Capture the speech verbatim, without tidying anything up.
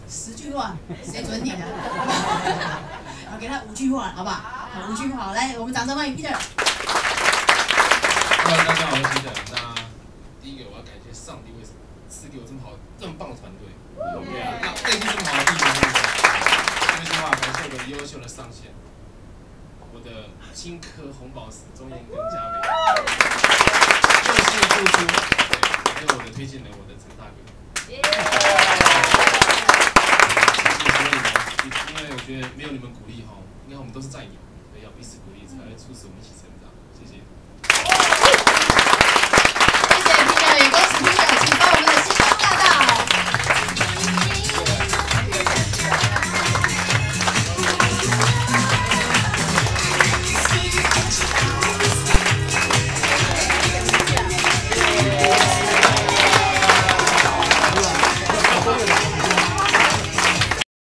十句话，谁准你的？我给他五句话，好不好？好，五句话，来，我们掌声欢迎 Peter。 Hello， 大家好，我是 Peter。那第一个我要感谢上帝，为什么赐给我这么好、这么棒的团队？对啊，那内心这么好的弟兄姊妹，这句话感谢我的优秀的上线，我的金科红宝石钟燕跟佳美，用心付出，对，还有我的推荐人，我的陈大哥。因为我觉得没有你们鼓励哈，应该我们都是战友，所以要彼此鼓励，才会促使我们一起成长。谢谢。 谢谢 Peter，也恭喜 Peter。